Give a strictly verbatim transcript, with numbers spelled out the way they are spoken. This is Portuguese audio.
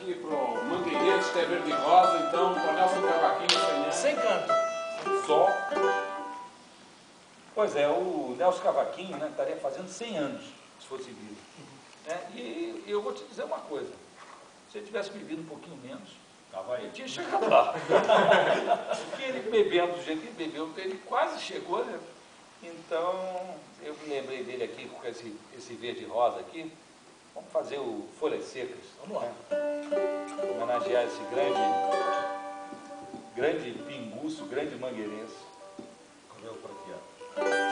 aqui para o Mangueirense, que é verde e rosa, então, para o Nelson Cavaquinho, sem canto. Só. Pois é, o Nelson Cavaquinho, né, estaria fazendo cem anos, se fosse vivo. É, e eu vou te dizer uma coisa, se ele tivesse bebido um pouquinho menos, Tava aí. ele tinha chegado lá. Porque ele bebendo do jeito que ele bebeu, ele quase chegou, né? Então, eu me lembrei dele aqui com esse, esse verde rosa aqui. Vamos fazer o Folhas Secas. Vamos lá. Homenagear esse grande, grande pinguço, grande mangueirense. Cabelo prateado.